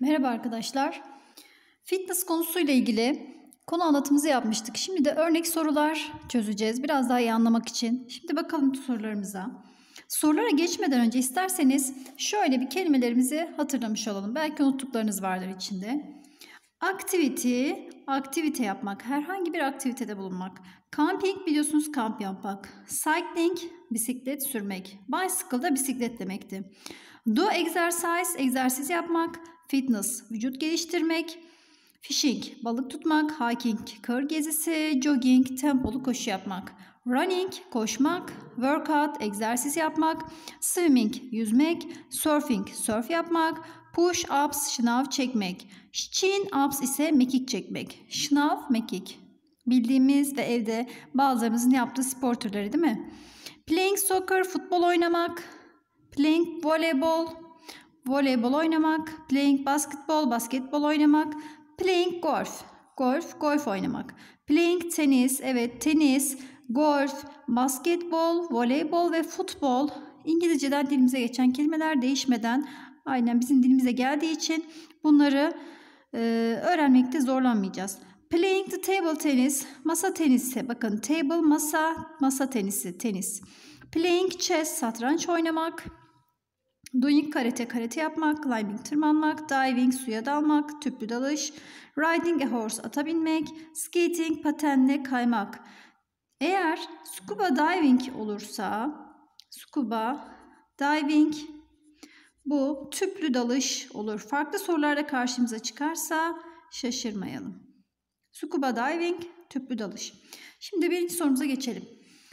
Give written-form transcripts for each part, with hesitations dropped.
Merhaba arkadaşlar. Fitness konusuyla ilgili konu anlatımızı yapmıştık. Şimdi de örnek sorular çözeceğiz. Biraz daha iyi anlamak için. Şimdi bakalım sorularımıza. Sorulara geçmeden önce isterseniz şöyle bir kelimelerimizi hatırlamış olalım. Belki unuttuklarınız vardır içinde. Activity, aktivite yapmak. Herhangi bir aktivitede bulunmak. Camping biliyorsunuz, kamp yapmak. Cycling, bisiklet sürmek. Bicycle da bisiklet demekti. Do exercise, egzersiz yapmak. Fitness, vücut geliştirmek. Fishing, balık tutmak. Hiking, kır gezisi. Jogging, tempolu koşu yapmak. Running, koşmak. Workout, egzersiz yapmak. Swimming, yüzmek. Surfing, surf yapmak. Push-ups, şınav çekmek. Chin-ups ise mekik çekmek. Şınav, mekik. Bildiğimiz ve evde bazılarımızın yaptığı spor türleri değil mi? Playing soccer, futbol oynamak. Playing voleybol, voleybol oynamak. Playing basketbol, basketbol oynamak. Playing golf, golf oynamak. Playing tenis, evet tenis, golf, basketbol, voleybol ve futbol. İngilizceden dilimize geçen kelimeler değişmeden aynen bizim dilimize geldiği için bunları öğrenmekte zorlanmayacağız. Playing the table tennis, masa tenisi. Bakın table masa tenisi, tenis. Playing chess, satranç oynamak. Doing karate yapmak. Climbing tırmanmak. Diving suya dalmak, tüplü dalış. Riding a horse, ata binmek. Skating patenle kaymak. Eğer scuba diving olursa scuba diving bu tüplü dalış olur. Farklı sorularda karşımıza çıkarsa şaşırmayalım. Scuba diving, tüplü dalış. Şimdi birinci sorumuza geçelim.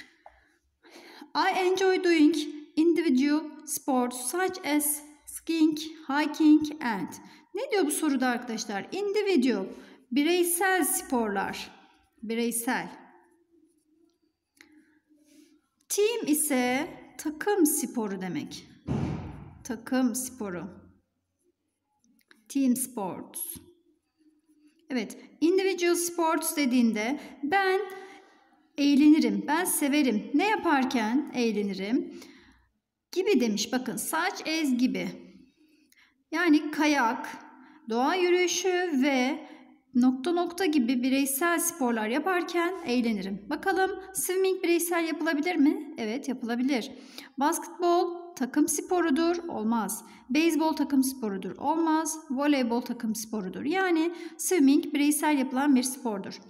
I enjoy doing individual sports such as skiing, hiking and. Ne diyor bu soruda arkadaşlar? Individual, bireysel sporlar. Bireysel. Team ise takım sporu demek. Takım sporu. Team sports. Evet, individual sports dediğinde ben eğlenirim, ben severim. Ne yaparken eğlenirim? Gibi demiş. Bakın, such as gibi. Yani kayak, doğa yürüyüşü ve ... gibi bireysel sporlar yaparken eğlenirim. Bakalım swimming bireysel yapılabilir mi? Evet, yapılabilir. Basketbol takım sporudur. Olmaz. Beyzbol takım sporudur. Olmaz. Voleybol takım sporudur. Yani swimming bireysel yapılan bir spordur.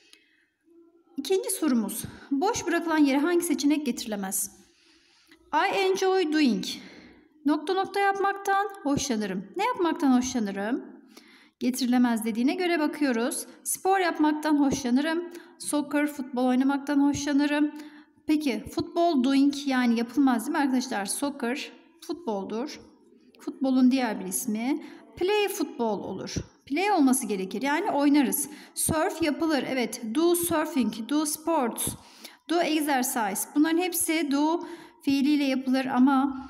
İkinci sorumuz. Boş bırakılan yere hangi seçenek getirilemez? I enjoy doing. ... yapmaktan hoşlanırım. Ne yapmaktan hoşlanırım? Getirilemez dediğine göre bakıyoruz. Spor yapmaktan hoşlanırım. Soccer, futbol oynamaktan hoşlanırım. Peki futbol doing yani yapılmaz değil mi arkadaşlar? Soccer futboldur. Futbolun diğer bir ismi. Play futbol olur. Play olması gerekir. Yani oynarız. Surf yapılır. Evet. Do surfing, do sports, do exercise. Bunların hepsi do fiiliyle yapılır ama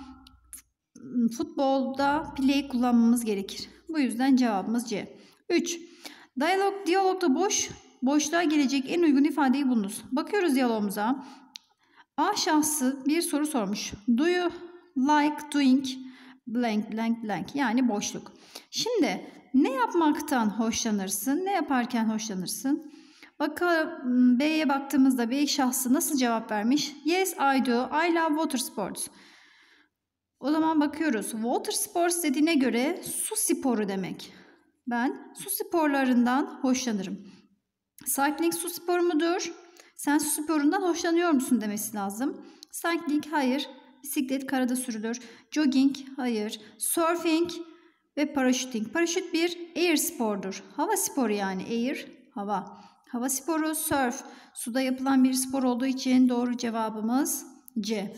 futbolda play kullanmamız gerekir. Bu yüzden cevabımız C. 3. Diyalogda boşluğa gelecek en uygun ifadeyi bulunuz. Bakıyoruz diyalogumuza. A şahsı bir soru sormuş. Do you like doing blank blank blank yani boşluk. Şimdi ne yapmaktan hoşlanırsın? Ne yaparken hoşlanırsın? Bakalım B'ye baktığımızda B şahsı nasıl cevap vermiş? Yes I do. I love water sports. O zaman bakıyoruz. Water sports dediğine göre su sporu demek. Ben su sporlarından hoşlanırım. Cycling su sporu mudur? Sen su sporundan hoşlanıyor musun demesi lazım. Cycling hayır. Bisiklet karada sürülür. Jogging hayır. Surfing ve paraşüting. Paraşüt bir air spordur. Hava sporu yani air hava. Hava sporu surf. Suda yapılan bir spor olduğu için doğru cevabımız C.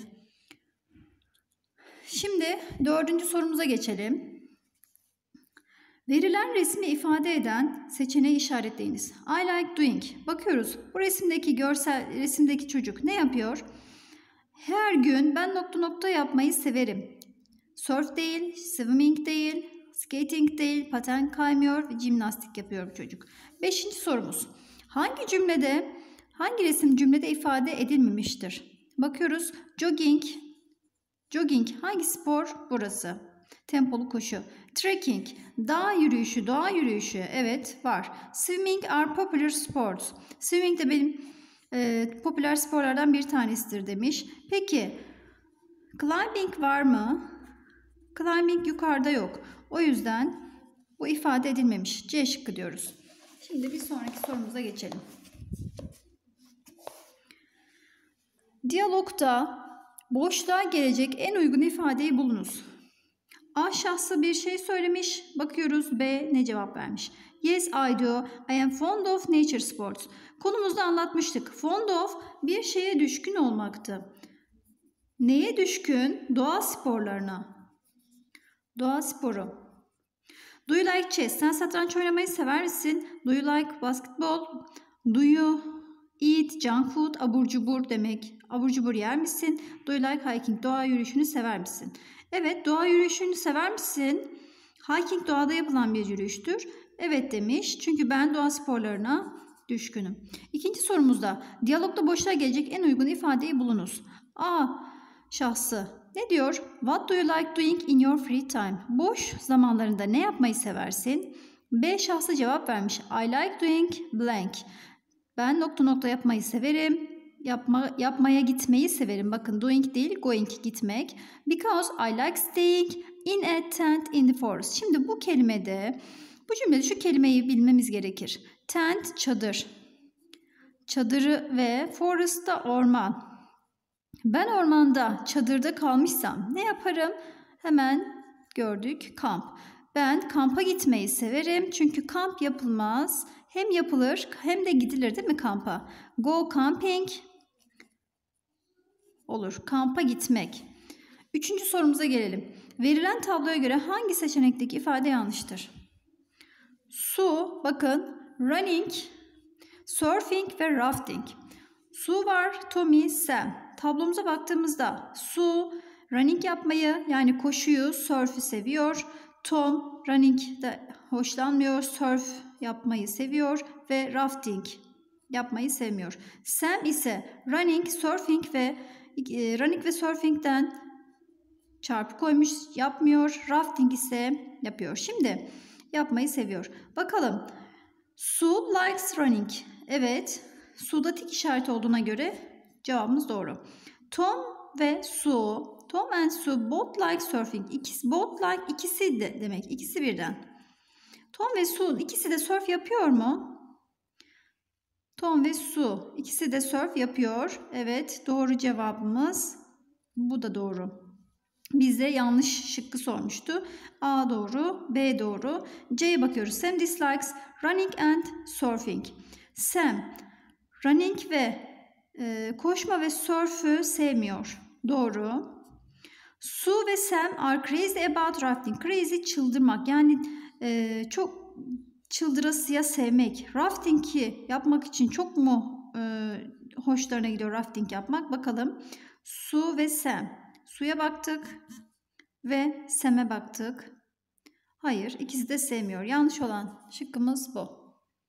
Şimdi dördüncü sorumuza geçelim. Verilen resmi ifade eden seçeneği işaretleyiniz. I like doing. Bakıyoruz. Bu resimdeki çocuk ne yapıyor? Her gün ben ... yapmayı severim. Surf değil, swimming değil, skating değil, paten kaymıyor ve jimnastik yapıyor bu çocuk. Beşinci sorumuz. Hangi resim cümlede ifade edilmemiştir? Bakıyoruz. Jogging hangi spor? Burası. Tempolu koşu. Trekking, dağ yürüyüşü, doğa yürüyüşü. Evet, var. Swimming are popular sports. Swimming de benim popüler sporlardan bir tanesidir demiş. Peki, climbing var mı? Climbing yukarıda yok. O yüzden bu ifade edilmemiş. C şıkkı diyoruz. Şimdi bir sonraki sorumuza geçelim. Diyalogda boşluğa gelecek en uygun ifadeyi bulunuz. A şahsı bir şey söylemiş. Bakıyoruz B ne cevap vermiş. Yes I do. I am fond of nature sports. Konumuzda anlatmıştık. Fond of bir şeye düşkün olmaktı. Neye düşkün? Doğa sporlarına. Doğa sporu. Do you like chess? Sen satranç oynamayı sever misin? Do you like basketball? Do you eat junk food? Abur cubur demek. Abur cubur yer misin? Do you like hiking? Doğa yürüyüşünü sever misin? Evet, doğa yürüyüşünü sever misin? Hiking doğada yapılan bir yürüyüştür. Evet demiş. Çünkü ben doğa sporlarına düşkünüm. İkinci sorumuzda diyalogda boşluğa gelecek en uygun ifadeyi bulunuz. A şahsı ne diyor? What do you like doing in your free time? Boş zamanlarında ne yapmayı seversin? B şahsı cevap vermiş. I like doing blank. Ben nokta nokta yapmayı severim. Yapmaya gitmeyi severim. Bakın doing değil going gitmek. Because I like staying in a tent in the forest. Şimdi bu cümlede şu kelimeyi bilmemiz gerekir. Tent çadır. Çadırı ve forest da orman. Ben ormanda çadırda kalmışsam ne yaparım? Hemen gördük kamp. Ben kampa gitmeyi severim. Çünkü kamp yapılmaz. Hem yapılır hem de gidilir değil mi kampa? Go camping olur. Kampa gitmek. Üçüncü sorumuza gelelim. Verilen tabloya göre hangi seçenekteki ifade yanlıştır? Su, bakın running, surfing ve rafting. Su var, Tommy, Sam. Tablomuza baktığımızda Su running yapmayı yani koşuyu, surf'ü seviyor. Tom running'de hoşlanmıyor, surf yapmayı seviyor ve rafting yapmayı sevmiyor. Sam ise running ve surfing'den çarpı koymuş, yapmıyor. Rafting ise yapıyor. Şimdi yapmayı seviyor. Bakalım. Su likes running. Evet. Su'da tik işareti olduğuna göre cevabımız doğru. Tom and Sue both like surfing. Both like ikisi de demek. İkisi birden. Tom ve Sue ikisi de surf yapıyor mu? Tom ve Sue ikisi de surf yapıyor. Evet, doğru cevabımız bu da doğru. Bize yanlış şıkkı sormuştu. A doğru, B doğru. C'ye bakıyoruz. Sam dislikes running and surfing. Sam running ve koşma ve surf'ü sevmiyor. Doğru. Sue ve Sam are crazy about rafting. Crazy çıldırmak. Yani çok çıldırasıya sevmek. Rafting'i yapmak için çok mu hoşlarına gidiyor rafting yapmak? Bakalım. Sue ve Sam. Su'ya baktık ve Sam'e baktık. Hayır, ikisi de sevmiyor. Yanlış olan şıkkımız bu.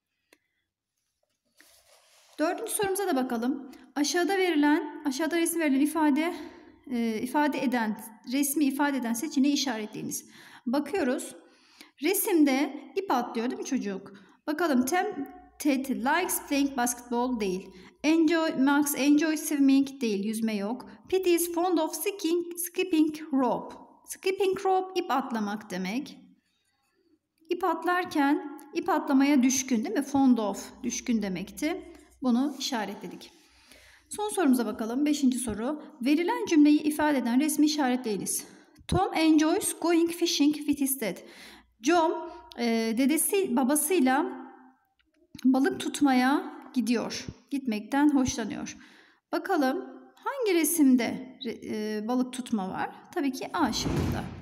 Dördüncü sorumuza da bakalım. Aşağıda resim verilen resmi ifade eden seçeneği işaretleyiniz. Bakıyoruz. Resimde ip atlıyor değil mi çocuk? Bakalım Teddy likes playing basketball değil. Max enjoy swimming değil. Yüzme yok. Pete is fond of skipping rope. Skipping rope ip atlamak demek. İp atlarken ip atlamaya düşkün değil mi? Fond of düşkün demekti. Bunu işaretledik. Son sorumuza bakalım. 5. soru. Verilen cümleyi ifade eden resmi işaretleyiniz. Tom enjoys going fishing with his dad. John babasıyla balık tutmaya gidiyor. Gitmekten hoşlanıyor. Bakalım hangi resimde balık tutma var? Tabii ki A şıkkında.